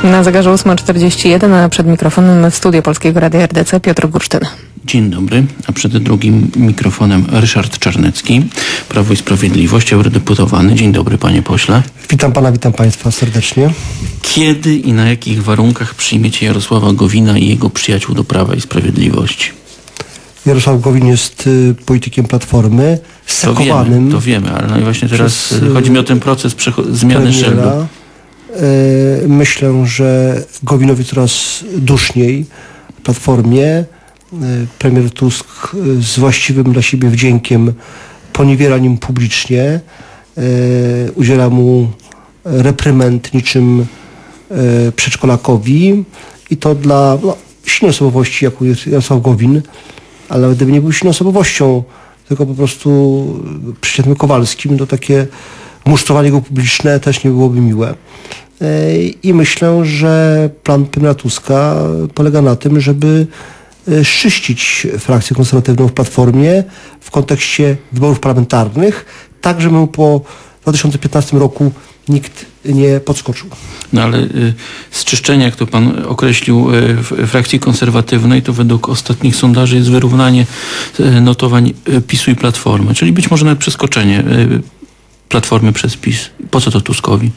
Na zegarze 8:41, a przed mikrofonem w studio Polskiego Radia RDC Piotr Gursztyn. Dzień dobry, a przed drugim mikrofonem Ryszard Czarnecki, Prawo i Sprawiedliwość, eurodeputowany. Dzień dobry, panie pośle. Witam pana, witam państwa serdecznie. Kiedy i na jakich warunkach przyjmiecie Jarosława Gowina i jego przyjaciół do Prawa i Sprawiedliwości? Jarosław Gowin jest politykiem Platformy, sekowanym. To wiemy, ale no i właśnie teraz chodzi mi o ten proces zmiany szyldu. Myślę, że Gowinowi coraz duszniej w Platformie. Premier Tusk z właściwym dla siebie wdziękiem poniewiera nim publicznie, udziela mu reprymend niczym przedszkolakowi i to dla silnej osobowości, jaką jest Jarosław Gowin, ale nawet gdyby nie był silną osobowością, tylko po prostu przeciętnym Kowalskim, to takie musztrowanie go publiczne też nie byłoby miłe. I myślę, że plan premiera Tuska polega na tym, żeby szczyścić frakcję konserwatywną w Platformie w kontekście wyborów parlamentarnych, tak żeby po 2015 roku nikt nie podskoczył. No ale zczyszczenie, jak to pan określił, w frakcji konserwatywnej, to według ostatnich sondaży jest wyrównanie notowań PiS-u i Platformy, czyli być może nawet przeskoczenie Platformy przez PiS. Po co to Tuskowi?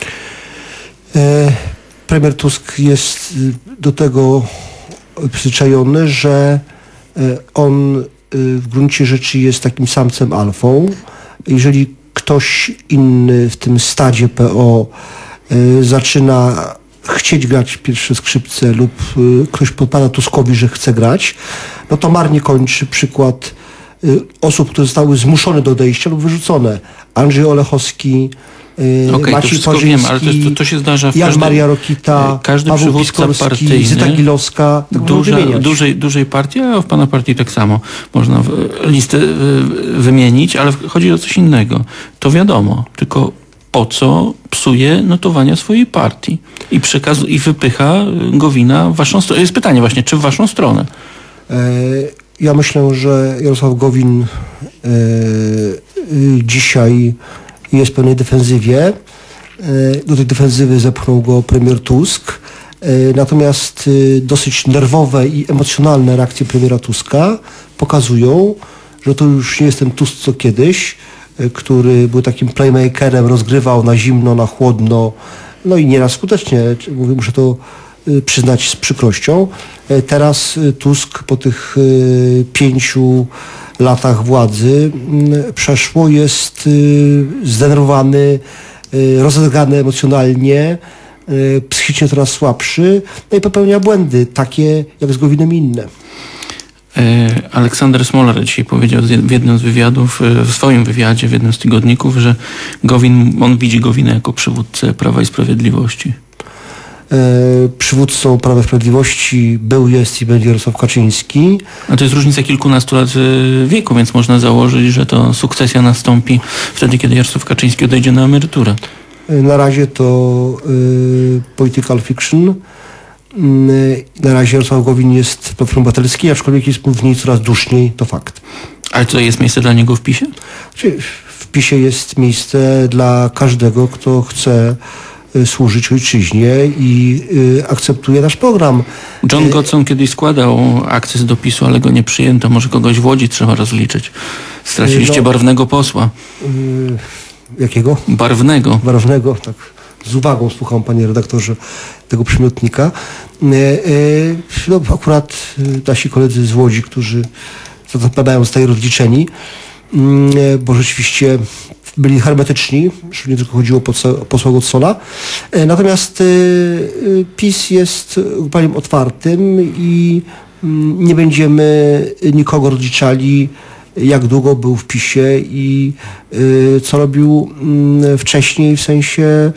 Premier Tusk jest do tego przyzwyczajony, że on w gruncie rzeczy jest takim samcem alfą. Jeżeli ktoś inny w tym stadzie PO zaczyna chcieć grać pierwsze skrzypce lub ktoś podpada Tuskowi, że chce grać, no to marnie kończy przykład osób, które zostały zmuszone do odejścia lub wyrzucone. Andrzej Olechowski, Maciej Parzyński, ale to się zdarza w Jan Maria Rokita, każdy Paweł przywódca Piskorski, partyjny, Zyta Gilowska, tak dużej partii, a w pana partii tak samo. Można listę wymienić, ale chodzi o coś innego. To wiadomo, tylko po co psuje notowania swojej partii i wypycha Gowina w waszą stronę. Jest pytanie właśnie, czy w waszą stronę? Ja myślę, że Jarosław Gowin dzisiaj jest w pewnej defensywie. Do tej defensywy zepchnął go premier Tusk. Natomiast dosyć nerwowe i emocjonalne reakcje premiera Tuska pokazują, że to już nie jest ten Tusk co kiedyś, który był takim playmakerem, rozgrywał na zimno, na chłodno, no i nieraz skutecznie. Muszę to przyznać z przykrością. Teraz Tusk po tych 5 latach władzy przeszło jest zdenerwowany, rozedrgany emocjonalnie, psychicznie coraz słabszy, no i popełnia błędy, takie jak z Gowinem i inne. Aleksander Smolar dzisiaj powiedział w jednym z wywiadów, w swoim wywiadzie, w jednym z tygodników, że on widzi Gowina jako przywódcę Prawa i Sprawiedliwości. Przywódcą Prawa i Sprawiedliwości był, jest i będzie Jarosław Kaczyński. A to jest różnica kilkunastu lat wieku, więc można założyć, że to sukcesja nastąpi wtedy, kiedy Jarosław Kaczyński odejdzie na emeryturę. Na razie to political fiction. Na razie Jarosław Gowin jest w Platformie Obywatelskiej, aczkolwiek jest w niej coraz duszniej, to fakt. Ale to jest miejsce dla niego w PiS-ie? W PiS-ie jest miejsce dla każdego, kto chce służyć ojczyźnie i akceptuje nasz program. John Godson kiedyś składał akces do PiS-u, ale go nie przyjęto. Może kogoś w Łodzi trzeba rozliczyć. Straciliście barwnego posła. Jakiego? Barwnego. Barwnego, tak. Z uwagą słucham, panie redaktorze, tego przymiotnika. No, akurat nasi koledzy z Łodzi, którzy zapadają, zostali rozliczeni, bo rzeczywiście byli hermetyczni, że nie tylko chodziło o posła Godsona. Natomiast PiS jest ugrupowaniem otwartym i nie będziemy nikogo rozliczali, jak długo był w PiS-ie i co robił wcześniej w sensie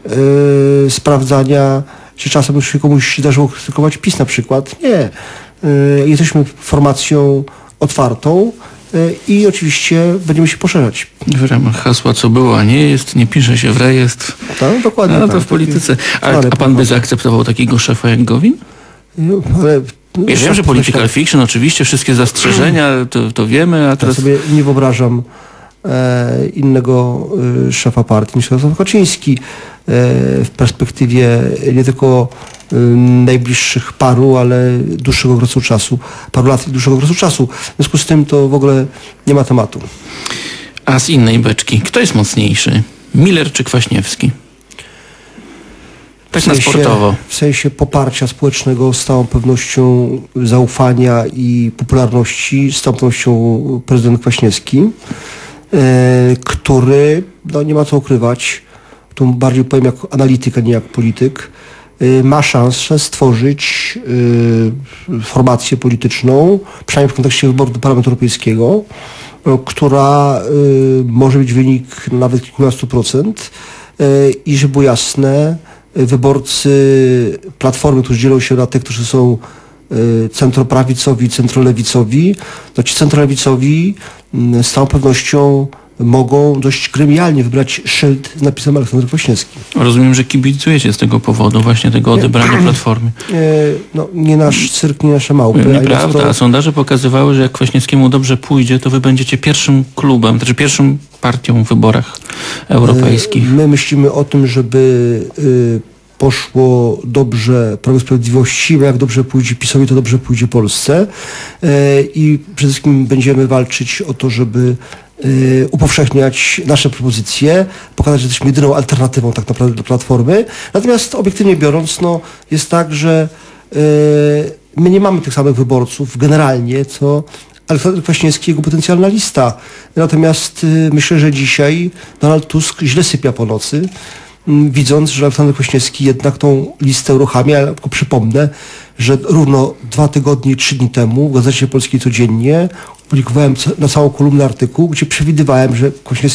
sprawdzania, czy czasem już się komuś zdarzyło krytykować PiS na przykład. Nie. Jesteśmy formacją otwartą i oczywiście będziemy się poszerzać. W ramach hasła co było, a nie jest, nie pisze się w rejestr. Tak, dokładnie. No to w polityce. A pan by zaakceptował takiego szefa jak Gowin? No, ale Ja wiem, że political fiction, oczywiście, wszystkie zastrzeżenia, to wiemy, a teraz... Ja sobie nie wyobrażam innego szefa partii niż Jarosław Kaczyński w perspektywie nie tylko najbliższych paru, ale dłuższego okresu czasu, paru lat i dłuższego okresu czasu. W związku z tym to w ogóle nie ma tematu. A z innej beczki, kto jest mocniejszy? Miller czy Kwaśniewski? Tak na sportowo. W sensie poparcia społecznego z całą pewnością zaufania i popularności, z całą pewnością prezydent Kwaśniewski, który, no nie ma co ukrywać, tu bardziej powiem jak analityk, a nie jak polityk, ma szansę stworzyć formację polityczną, przynajmniej w kontekście wyborów do Parlamentu Europejskiego, która może mieć wynik nawet kilkunastu procent i żeby było jasne, wyborcy Platformy, którzy dzielą się na tych, którzy są centroprawicowi, centrolewicowi, to ci centrolewicowi z całą pewnością mogą dość gremialnie wybrać szyld z napisem Aleksander Kwaśniewski. Rozumiem, że kibicujecie z tego powodu, właśnie tego odebrania Platformy. No, nie nasz cyrk, nie nasze małpy. Nieprawda. A sondaże pokazywały, że jak Kwaśniewskiemu dobrze pójdzie, to wy będziecie pierwszym klubem, znaczy pierwszą partią w wyborach europejskich. My myślimy o tym, żeby poszło dobrze Prawu i Sprawiedliwości, bo jak dobrze pójdzie PiS-owi, to dobrze pójdzie Polsce. I przede wszystkim będziemy walczyć o to, żeby upowszechniać nasze propozycje, pokazać, że jesteśmy jedyną alternatywą tak naprawdę dla Platformy. Natomiast obiektywnie biorąc, no, jest tak, że my nie mamy tych samych wyborców generalnie, co Aleksander Kwaśniewski i jego potencjalna lista. Natomiast myślę, że dzisiaj Donald Tusk źle sypia po nocy, widząc, że Aleksander Kwaśniewski jednak tą listę uruchamia. Ale tylko przypomnę, że równo 2 tygodnie i 3 dni temu w Gazecie Polskiej Codziennie publikowałem na całą kolumnę artykuł, gdzie przewidywałem, że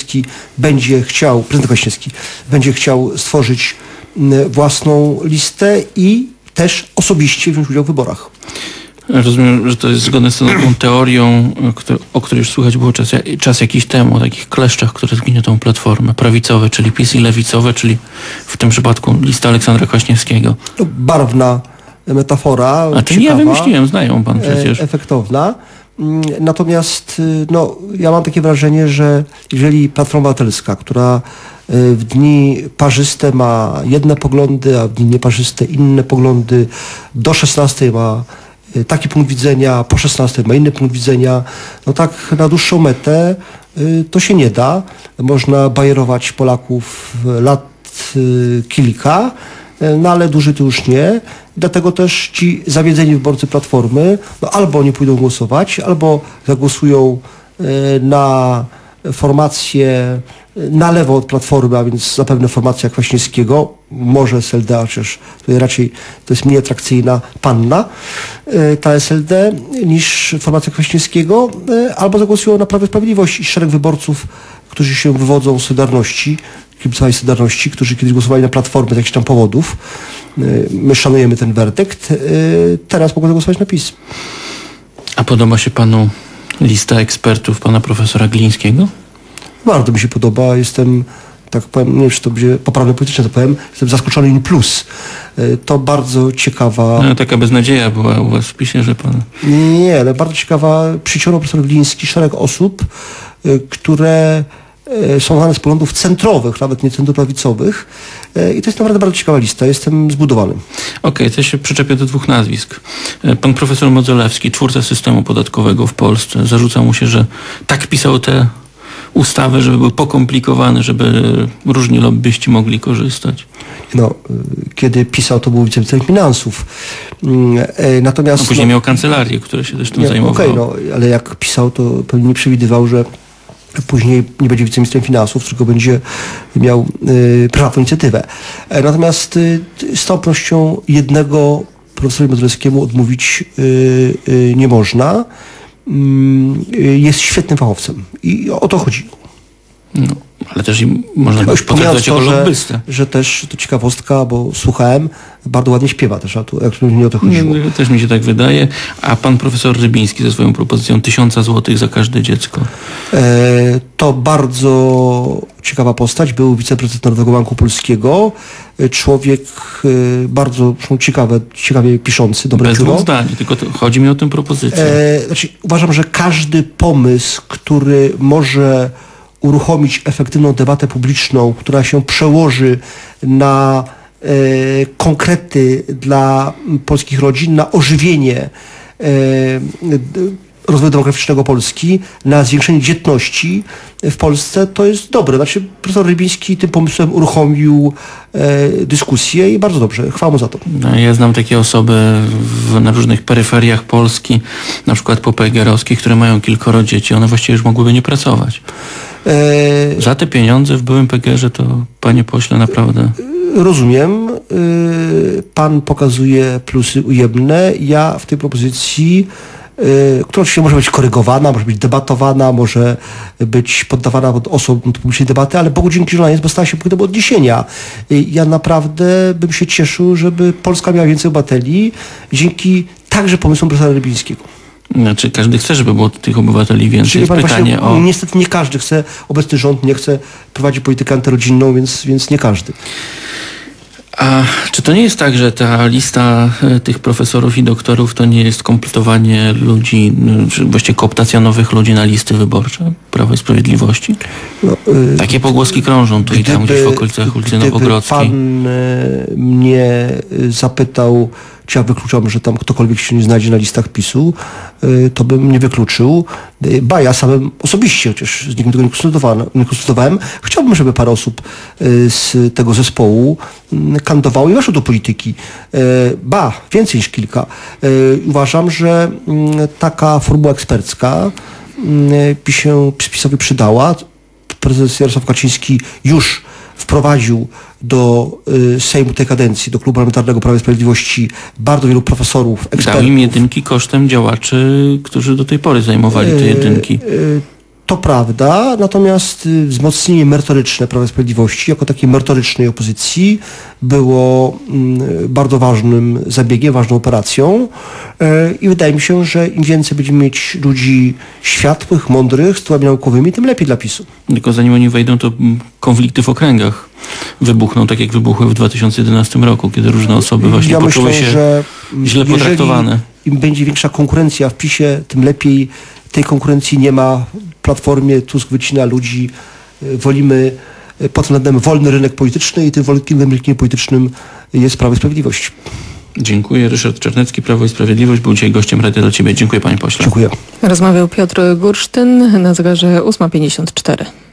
prezydent Kwaśniewski będzie chciał stworzyć własną listę i też osobiście wziąć udział w wyborach. Rozumiem, że to jest zgodne z tą teorią, o której już słychać było czas jakiś temu, o takich kleszczach, które zgniotą Platformę. Prawicowe, czyli PiS, i lewicowe, czyli w tym przypadku lista Aleksandra Kwaśniewskiego. To barwna metafora. A to nie ja wymyśliłem, znają pan przecież. Efektowna. Natomiast no, ja mam takie wrażenie, że jeżeli Platforma Obywatelska, która w dni parzyste ma jedne poglądy, a w dni nieparzyste inne poglądy, do 16 ma taki punkt widzenia, po 16 ma inny punkt widzenia, no tak na dłuższą metę to się nie da. Można bajerować Polaków lat kilka, no ale dłużej to już nie. Dlatego też ci zawiedzeni wyborcy Platformy, no albo nie pójdą głosować, albo zagłosują na formację na lewo od Platformy, a więc zapewne formacja Kwaśniewskiego, może SLD, a przecież tutaj raczej to jest mniej atrakcyjna panna, ta SLD, niż formacja Kwaśniewskiego, albo zagłosują na Prawo i Sprawiedliwość i szereg wyborców, którzy się wywodzą z Solidarności, kibicowali Solidarności, którzy kiedyś głosowali na Platformę z jakichś tam powodów. My szanujemy ten werdykt. Teraz mogą zagłosować na PiS. A podoba się panu lista ekspertów pana profesora Glińskiego? Bardzo mi się podoba. Jestem, tak powiem, nie wiem, czy to będzie poprawne politycznie, to powiem, jestem zaskoczony in plus. To bardzo ciekawa... No, taka beznadzieja była u was w PiS-ie, że pan... Nie, ale bardzo ciekawa. Przyciągnął profesor Gliński szereg osób, które są znane z poglądów centrowych, nawet nie centroprawicowych. I to jest naprawdę bardzo ciekawa lista. Jestem zbudowany. Okej, to się przyczepię do 2 nazwisk. Pan profesor Modzelewski, twórca systemu podatkowego w Polsce, zarzuca mu się, że tak pisał te ustawy, żeby były pokomplikowane, żeby różni lobbyści mogli korzystać. No, kiedy pisał, to był wiceminister finansów. Natomiast... No, później miał kancelarię, która się też tym zajmowała. Okej, no, ale jak pisał, to pewnie nie przewidywał, że później nie będzie wiceministrem finansów, tylko będzie miał prywatną inicjatywę. Natomiast z tą pewnością jednego profesorowi Modzelewskiemu odmówić nie można. Jest świetnym fachowcem i o to chodzi. No, ale też można by potraktować jako lobbystę. Że też, to ciekawostka, bo słuchałem, bardzo ładnie śpiewa też, a tu nie o to chodziło. Też mi się tak wydaje. A pan profesor Rybiński ze swoją propozycją 1000 złotych za każde dziecko. To bardzo ciekawa postać. Był wiceprezydent Narodowego Banku Polskiego. Człowiek bardzo ciekawie piszący, dobre Bez pióro. dwóch zdań, tylko chodzi mi o tę propozycję. Znaczy, uważam, że każdy pomysł, który może uruchomić efektywną debatę publiczną, która się przełoży na konkrety dla polskich rodzin, na ożywienie rozwoju demograficznego Polski, na zwiększenie dzietności w Polsce, to jest dobre. Znaczy, profesor Rybiński tym pomysłem uruchomił dyskusję i bardzo dobrze. Chwała mu za to. No, ja znam takie osoby na różnych peryferiach Polski, na przykład PGR-owskich, które mają kilkoro dzieci. One właściwie już mogłyby nie pracować. Za te pieniądze w byłym PGR-ze to, panie pośle, naprawdę... Rozumiem. Pan pokazuje plusy ujemne. Ja w tej propozycji, która oczywiście może być korygowana, może być debatowana, może być poddawana pod osobną publicznej debaty, ale Bogu dzięki, że ona jest, bo stała się punktem odniesienia. Ja naprawdę bym się cieszył, żeby Polska miała więcej obywateli dzięki także pomysłom profesora Rybińskiego. Znaczy, każdy chce, żeby było tych obywateli więcej. Jest pytanie o... Niestety nie każdy chce, obecny rząd nie chce prowadzić politykę antyrodzinną, więc nie każdy. A czy to nie jest tak, że ta lista tych profesorów i doktorów to nie jest kompletowanie ludzi, czy właściwie kooptacja nowych ludzi na listy wyborcze Prawa i Sprawiedliwości? No, takie pogłoski krążą tu i tam gdzieś w okolicach ulicy Nowogrodzkiej. Gdyby pan mnie zapytał, czy ja wykluczam, że tam ktokolwiek się nie znajdzie na listach PiS-u, to bym nie wykluczył. Ba, ja samym osobiście, chociaż z nikim tego nie konsultowałem, chciałbym, żeby parę osób z tego zespołu kandydowało i weszło do polityki. Ba, więcej niż kilka. Uważam, że taka formuła ekspercka by się PiS-owi przydała. Prezes Jarosław Kaczyński już wprowadził do Sejmu tej kadencji, do Klubu Parlamentarnego Prawa i Sprawiedliwości bardzo wielu profesorów, ekspertów. Dał im jedynki kosztem działaczy, którzy do tej pory zajmowali te jedynki. To prawda, natomiast wzmocnienie merytoryczne Prawa i Sprawiedliwości jako takiej merytorycznej opozycji było bardzo ważnym zabiegiem, ważną operacją i wydaje mi się, że im więcej będziemy mieć ludzi światłych, mądrych, z tyłami naukowymi, tym lepiej dla PiS-u. Tylko zanim oni wejdą, to konflikty w okręgach wybuchną, tak jak wybuchły w 2011 roku, kiedy różne osoby właśnie poczuły się źle potraktowane. Im będzie większa konkurencja w PiS-ie, tym lepiej. Tej konkurencji nie ma. Platformie Tusk wycina ludzi. Wolimy pod względem wolny rynek polityczny i tym wolnym rynkiem politycznym jest Prawo i Sprawiedliwość. Dziękuję. Ryszard Czarnecki, Prawo i Sprawiedliwość, był dzisiaj gościem Radia dla Ciebie. Dziękuję, panie pośle. Dziękuję. Rozmawiał Piotr Gursztyn na zegarze 8:54.